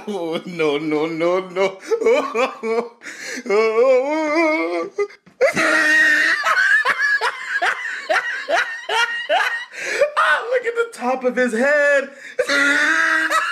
No, no, no, no. Ah, look at the top of his head.